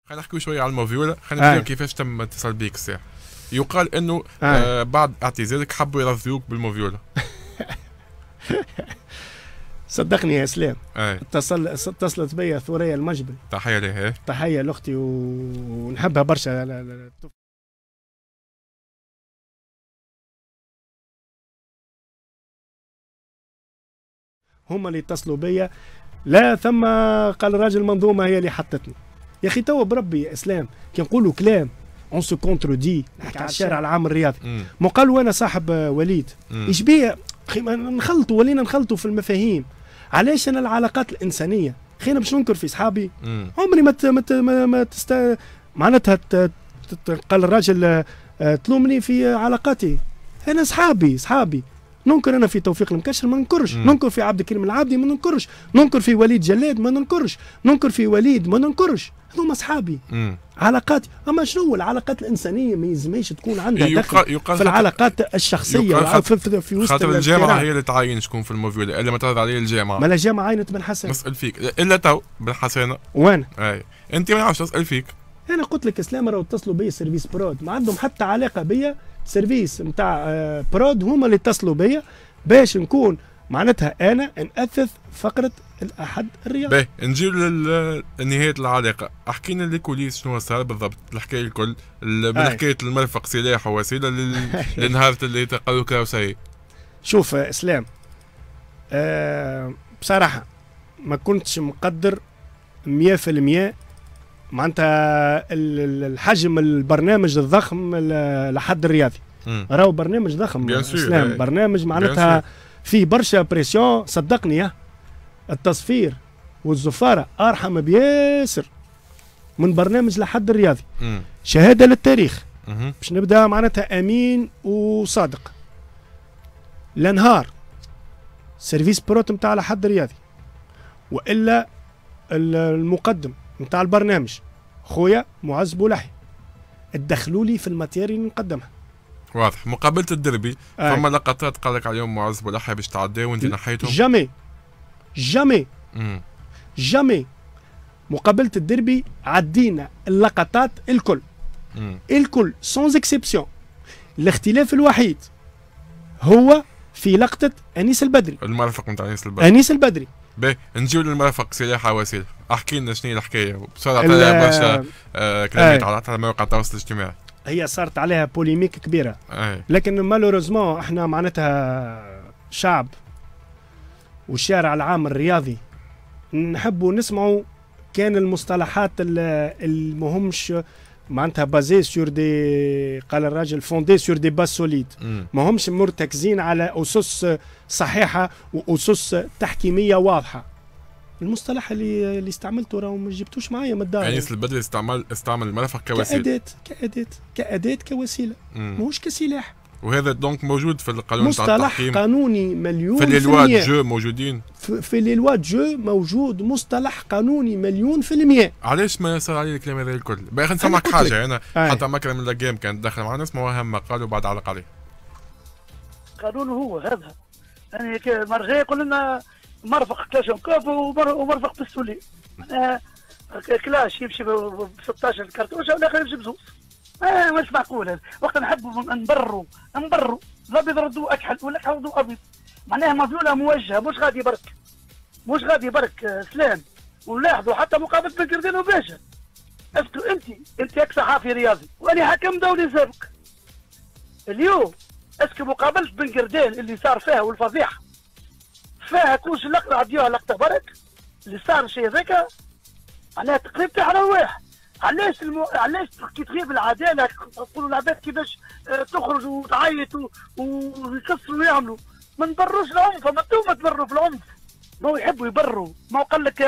خلينا نحكي شويه على الموفيولا. خلينا نحكي كيفاش تم اتصال بيك الساعه. يقال انه بعد اعتزالك حبوا يرضيوك بالموفيولا. صدقني يا اسلام. اتصلت بيا ثوريا المجبل. تحيه لها. تحيه لاختي ونحبها برشا. هما اللي اتصلوا بيا. لا ثم قال الراجل المنظومه هي اللي حطتني. يا اخي توا بربي يا اسلام كي نقولوا كلام اون سو كونترودي، نحكي على الشارع العام الرياضي. ما قالوا انا صاحب وليد ايش بيا اخي نخلطوا، ولينا نخلطوا في المفاهيم. علاش انا العلاقات الانسانيه اخي انا باش ننكر في صحابي عمري ما معناتها قال الراجل تلومني في علاقاتي. انا صحابي ننكر انا في توفيق المكشر ما ننكرش، ننكر في عبد الكريم العابدي ما ننكرش، ننكر في وليد جلاد ما ننكرش، ننكر في وليد ما ننكرش. هذوما اصحابي علاقاتي. اما شنو العلاقات الانسانيه ما يلزمش تكون عندها دخل في العلاقات الشخصيه في وسط خاطر الجامعه هي اللي تعين شكون في الموفيولا الا ما تعرض عليه الجامعه. ما الجامعه عينت بن حسن. نسال فيك الا تو بن حسن وانا اي انت ما نعرفش نسال فيك. انا قلت لك اسلام راهو اتصلوا بيا سيرفيس برود ما عندهم حتى علاقه بيا. سيرفيس نتاع برود هما اللي اتصلوا بيا باش نكون معناتها انا ناثث فقره الاحد الرياضي. باهي نجيو لنهايه العلاقه. احكي لنا لي كوليس شنو صار بالضبط الحكايه الكل من حكايه المرفق سلاح ووسيله لنهار اللي تقالوا كراوسي. شوف اسلام بصراحه ما كنتش مقدر 100% معناتها الحجم البرنامج الضخم لحد الرياضي. راهو برنامج ضخم اسلام، برنامج معناتها فيه برشا بريسيون. صدقني التصفير والزفاره ارحم بياسر من برنامج لحد الرياضي. شهاده للتاريخ باش نبدا معناتها امين وصادق. لنهار سيرفيس بروت نتاع لحد الرياضي والا المقدم نتاع البرنامج خويا معز بولحي ادخلوا لي في الماتيري اللي نقدمها. واضح. مقابله الدربي فما لقطات قال لك عليهم معز بولحي باش تعدي وانت نحيتهم. جامي مقابله الدربي عدينا اللقطات الكل سونز اكسبسيون. الاختلاف الوحيد هو في لقطه انيس البدري، المرافق نتاع انيس البدري. باهي نجيو للمرافق سلاح وسيله. احكي لنا شنو هي الحكايه بسرعه. برشا كلامات على مواقع التواصل الاجتماعي. هي صارت عليها بوليميك كبيره لكن مالوريزمون احنا معناتها شعب والشارع العام الرياضي نحبوا نسمعوا كان المصطلحات المهمش معناتها بازي سور دي قال الراجل فوندي سور دي باس سوليد، ما همش مرتكزين على اسس صحيحه واسس تحكيميه واضحه. المصطلح اللي استعملته راهو ما جبتوش معايا من الدار. انيس البدري استعمل المرافق كوسيله، كأداة كوسيله ماهوش كسلاح. وهذا دونك موجود في القانون تاع التحكيم، مصطلح قانوني مليون في لي جو موجودين في لي لوا جو موجود مصطلح قانوني مليون في المية. علاش ما صار عليه الكلام هذا الكل؟ باغي نسمعك حاجه. انا حتى مكرم اللقام كانت داخل معنا اسمها هم قالوا بعد علق عليه. قانونه هو هذا يعني مرغي يقول لنا مرفق كلاشنكوف ومرفق بستولي. كلاش يمشي ب 16 كرتوشه والاخر يمشي بزوز. مش معقول هذا. وقت نحبوا نبروا الابيض ردوا اكحل والاكحل ردوا ابيض. معناها مفعوله موجهه مش غادي برك سلام. ونلاحظوا حتى مقابله بن قردين وباشا. اسكو انت كصحافي رياضي وانا حكم دولي سابق. اليوم اسكو مقابله بن قردين اللي صار فيها والفضيحه فيها كلش لقطه عديوها لقطه برك اللي صار الشيء هذاك معناها تقريب تاع رواح. علاش كي تغيب العداله تقولوا العباد كيفاش تخرج وتعيط ويكسروا ويعملوا. ما نبروش العنف. ما انتوما تبروا في العنف. ما هو يحبوا يبروا. ما هو قال لك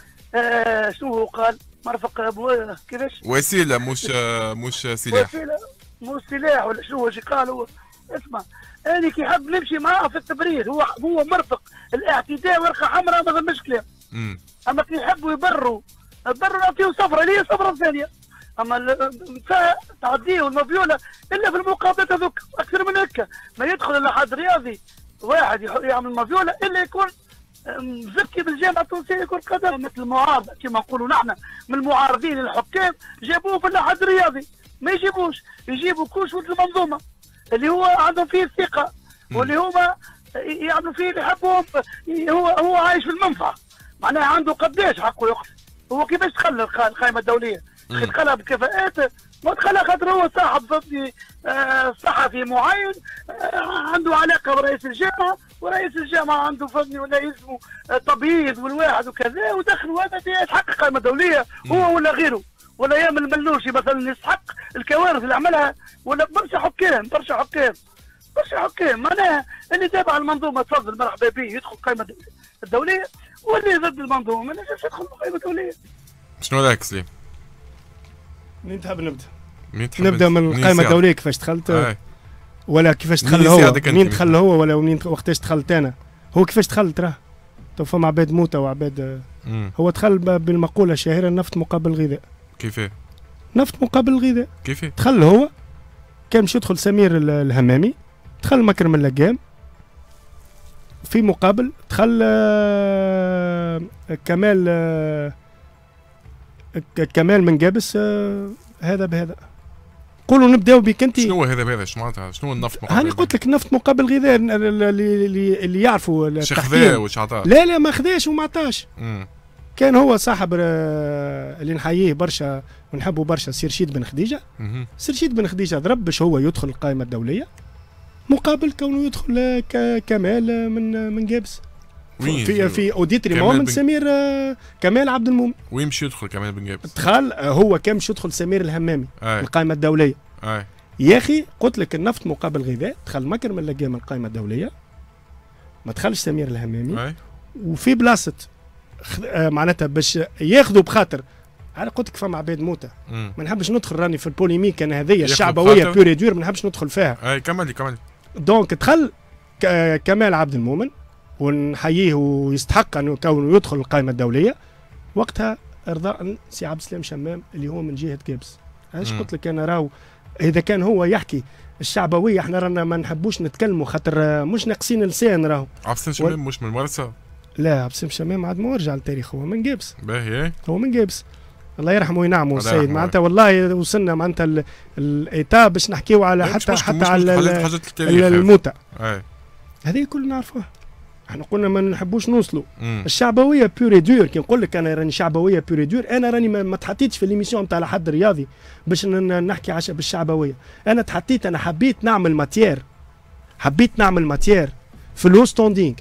شنو هو قال مرفق كيفاش وسيله مش سلاح. وسيله مش سلاح ولا شنو ايش قال هو. اسمع انا كي حاب نمشي معاه في التبرير هو مرفق الاعتداء ورقه حمراء ما فماش كلام. اما كي يحبوا يبروا نعطيهم صفرة ليه صفرة ثانية. اما تعديه والمفيولة الا في المقابلات هذوك اكثر من هكا. ما يدخل الا حد رياضي واحد يعمل مفيولة الا يكون مزكي بالجامعه التونسيه لكره القدم مثل المعارضه كما نقولوا نحن من المعارضين للحكام جابوه في اللحد الرياضي ما يجيبوش يجيبوا كوش ولد المنظومه اللي هو عندهم فيه الثقه واللي هما يعملوا فيه اللي يحبهم هو عايش في المنفعه معناها عنده قداش حقه يقتل هو كيفاش دخل القائمه الدوليه دخلها بكفاءات ما دخلها خاطر هو صاحب ضدي صحفي معين عنده علاقه برئيس الجامعه ورئيس الجامعه عنده فضني ولا يلزمه تبييض والواحد وكذا ودخلوا هذا يستحق قائمه دوليه هو ولا غيره ولا يامن الملوشي مثلا يستحق الكوارث اللي عملها ولا برشا حكام معناها اللي تابع المنظومه تفضل مرحبا به يدخل القائمه الدوليه واللي ضد المنظومه ما نجمش يدخل القائمه الدوليه. شنو رايك سليم؟ منين تحب نبدا من القائمه الدوليه كيفاش دخلت ولا كيفاش دخل هو منين دخل هو ولا منين وقتاش دخلت انا هو كيفاش دخلت راه تو فما عباد موتى وعباد هو دخل بالمقوله الشهيره النفط مقابل الغذاء. كيفاه؟ نفط مقابل الغذاء. كيفاه؟ دخل هو كان باش يدخل سمير الهمامي دخل مكرم اللقام في مقابل دخل كمال من جابس هذا بهذا. قولوا نبداو بك انت. شنو هذا بهذا؟ شنو معناتها؟ شنو النفط مقابل؟ هاني قلت لك النفط مقابل الغذاء اللي يعرفوا التحكيم. واش عطاه؟ لا ما خذاش وما عطاش. كان هو صاحب اللي نحييه برشا ونحبه برشا سير رشيد بن خديجه. سير رشيد بن خديجه ضرب باش هو يدخل القائمه الدوليه مقابل كونه يدخل كمال من جابس. في اوديتري مومنت سمير كمال عبد المؤمن. وين مشي يدخل كمال بن جابس؟ دخل هو كان مش يدخل سمير الهمامي القائمه الدوليه. يا اخي قلت لك النفط مقابل غذاء دخل مكرم اللقام القائمه الدوليه ما دخلش سمير الهمامي. وفي بلاصه معناتها باش ياخذوا بخاطر انا قلت لك فما عباد موتى ما نحبش ندخل راني في البوليميك انا هذيا الشعبويه بيوري دور ما نحبش ندخل فيها. كمل دونك دخل كمال عبد المؤمن ونحييه ويستحق انه كونه يدخل القائمه الدوليه وقتها ارضاء سي عبد السلام شمام اللي هو من جهه جابس. ايش قلت لك انا راهو اذا كان هو يحكي الشعبويه احنا رانا ما نحبوش نتكلموا خاطر مش ناقصين لسان راهو. عبد السلام شمام مش من المرسى؟ لا عبد السلام شمام عاد ما رجع للتاريخ هو من جابس. باهي هو من جابس الله يرحمه وينعمه السيد معناتها والله وصلنا معناتها الايتاب باش نحكيو على حتى على الموتى هذه كلنا نعرفوها. احنا قلنا ما نحبوش نوصلوا الشعبويه بيوري دور. كي نقول لك انا راني شعبويه بيوري دور انا راني ما تحطيتش في ليميسيون نتاع حد رياضي باش نحكي بالشعبويه. انا تحطيت انا حبيت نعمل ماتير في الهو ستوندينغ.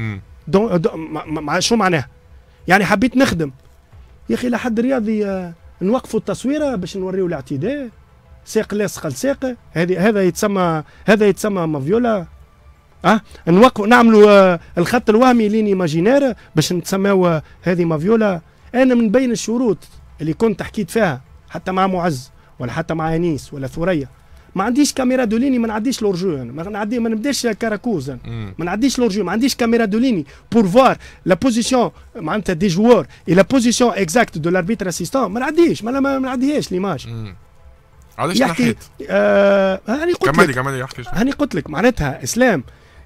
شو معناها؟ يعني حبيت نخدم يا اخي لحد رياضي نوقفوا التصويره باش نوريو الاعتداء ساق لاصق لساق هذا يتسمى مافيولا. نوقفوا نعملوا الخط الوهمي لين ايماجينير باش نتسماو هذه مافيولا. انا من بين الشروط اللي كنت حكيت فيها حتى مع معز ولا حتى مع انيس ولا ثريا ما عنديش كاميرا دوليني ما نعديش لورجو ما نبداش كاراكوز ما نعديش لورجو ما عنديش كاميرا دوليني بور فوار لا بوزيسيون معناتها دي جوور اي لا بوزيسيون اكزاكت دو لاربيتر اسيستون ما نعديش ما نعديهاش ليماج. علاش نحيت؟ هاني قلت لك هاني قلت لك معناتها اسلام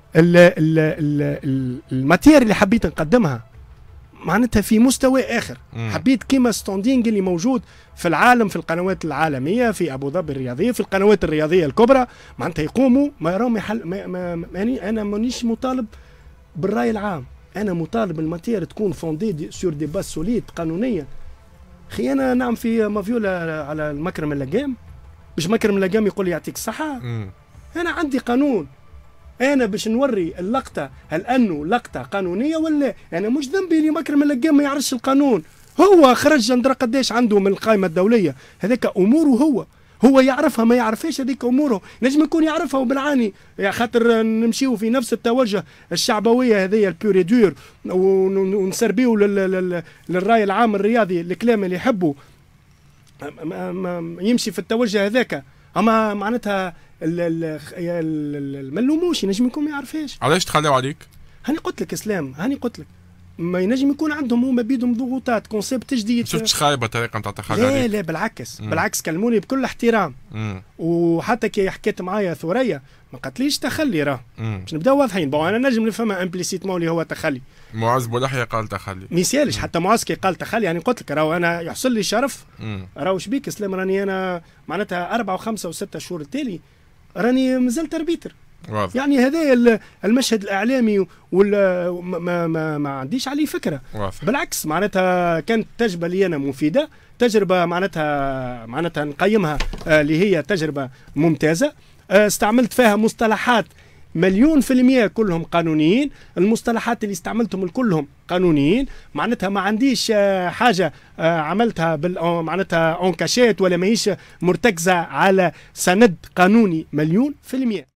الماتير اللي حبيت نقدمها معناتها في مستوى اخر. حبيت كيما ستوندينغ اللي موجود في العالم في القنوات العالميه في ابو ظبي الرياضيه في القنوات الرياضيه الكبرى معناتها يقوموا ما راهم يعني انا مانيش مطالب بالراي العام انا مطالب الماتير تكون فوندي سور دي باس سوليد قانونيا. اخي انا نعم في مافيولا على المكرم اللقام باش مكرم اللقام يقول لي يعطيك الصحه. انا عندي قانون انا باش نوري اللقطه هل انه لقطه قانونيه ولا انا مش ذنبي اللي مكرم اللقام ما يعرفش القانون. هو خرج ندرى قداش عنده من القائمه الدوليه هذاك اموره هو يعرفها ما يعرفهاش هذيك اموره. نجم يكون يعرفها وبالعاني يا خاطر نمشيو في نفس التوجه الشعبويه هذيا البيوري دور ونسربيو للراي العام الرياضي الكلام اللي يحبوا يمشي في التوجه هذاك. اما معناتها الملوموش ينجم يكون ما يعرفهاش. علاش تخليو عليك؟ هاني قلت لك اسلام هاني قلت لك ما ينجم يكون عندهم هما بيدهم ضغوطات كونسيبت جديد. شفتش خايبه الطريقه نتاع تخلي عليك؟ لا بالعكس كلموني بكل احترام. وحتى كي حكيت معايا ثريا ما قالتليش تخلي راه باش نبداو واضحين. انا نجم نفهمها امبليسيتمون اللي هو تخلي معز بولحية قال تخلي ميسالش حتى معز كي قال تخلي يعني قلت لك راهو انا يحصل لي شرف راهو شبيك اسلام راني انا معناتها 4 و5 و6 شهور التالي راني مازلت اربيتر واضح. يعني هذا المشهد الاعلامي ما عنديش عليه فكره واضح. بالعكس معناتها كانت تجربه لي انا مفيده تجربه معناتها نقيمها اللي هي تجربه ممتازه استعملت فيها مصطلحات 100% كلهم قانونيين المصطلحات اللي استعملتهم كلهم قانونيين معناتها ما عنديش حاجه عملتها معناتها اونكاشات ولا ماهيش مرتكزه على سند قانوني 100%.